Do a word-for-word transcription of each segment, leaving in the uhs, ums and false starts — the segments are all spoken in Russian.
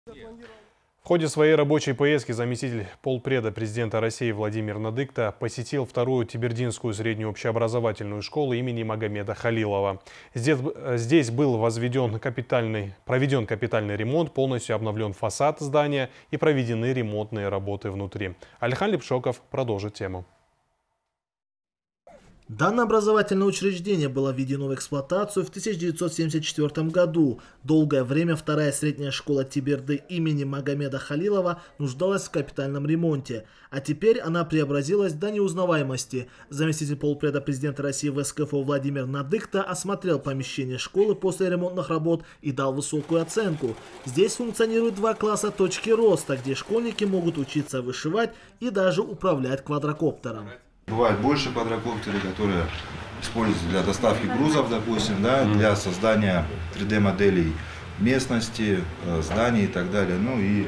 В ходе своей рабочей поездки заместитель полпреда президента России Владимир Надыкта посетил вторую Тибердинскую среднюю общеобразовательную школу имени Магомеда Халилова. Здесь, здесь был возведен капитальный, проведен капитальный ремонт, полностью обновлен фасад здания и проведены ремонтные работы внутри. Алихан Лепшоков продолжит тему. Данное образовательное учреждение было введено в эксплуатацию в тысяча девятьсот семьдесят четвёртом году. Долгое время вторая средняя школа Тиберды имени Магомеда Халилова нуждалась в капитальном ремонте, а теперь она преобразилась до неузнаваемости. Заместитель полпреда президента России в эс ка эф о Владимир Надыкта осмотрел помещение школы после ремонтных работ и дал высокую оценку. Здесь функционируют два класса точки роста, где школьники могут учиться вышивать и даже управлять квадрокоптером. Бывают больше квадрокоптеры, которые используются для доставки грузов, допустим, да, для создания три дэ моделей местности, зданий и так далее. Ну и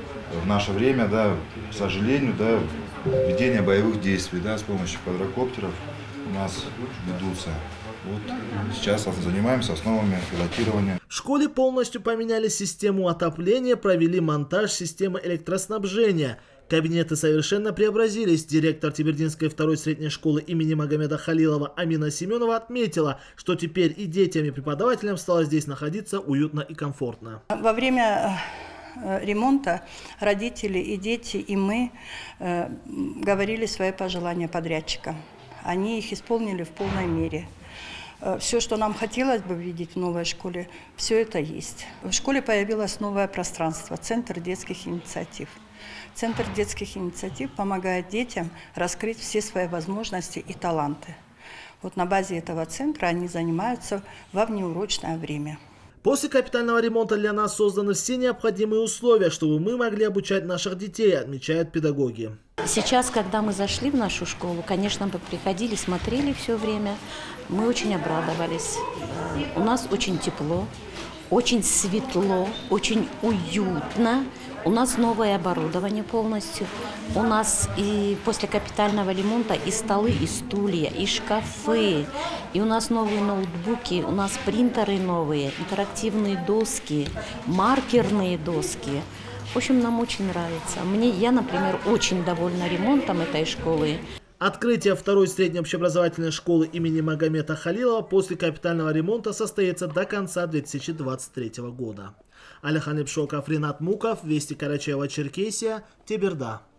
в наше время, да, к сожалению, да, ведение боевых действий, да, с помощью квадрокоптеров у нас ведутся. Вот сейчас занимаемся основами пилотирования. В школе полностью поменяли систему отопления, провели монтаж системы электроснабжения. Кабинеты совершенно преобразились. Директор Тибердинской второй средней школы имени Магомеда Халилова Амина Семенова отметила, что теперь и детям, и преподавателям стало здесь находиться уютно и комфортно. Во время ремонта родители и дети, и мы э, говорили свои пожелания подрядчика. Они их исполнили в полной мере. Все, что нам хотелось бы видеть в новой школе, все это есть. В школе появилось новое пространство – Центр детских инициатив. Центр детских инициатив помогает детям раскрыть все свои возможности и таланты. Вот на базе этого центра они занимаются во внеурочное время. После капитального ремонта для нас созданы все необходимые условия, чтобы мы могли обучать наших детей, отмечают педагоги. Сейчас, когда мы зашли в нашу школу, конечно, мы приходили, смотрели все время, мы очень обрадовались. У нас очень тепло, очень светло, очень уютно. У нас новое оборудование полностью. У нас и после капитального ремонта и столы, и стулья, и шкафы. И у нас новые ноутбуки, у нас принтеры новые, интерактивные доски, маркерные доски. В общем, нам очень нравится. Мне, я, например, очень довольна ремонтом этой школы. Открытие второй средней общеобразовательной школы имени Магомеда Халилова после капитального ремонта состоится до конца две тысячи двадцать третьего года. Алихан Лепшоков, Ринат Муков, Вести Карачаево-Черкесия, Тиберда.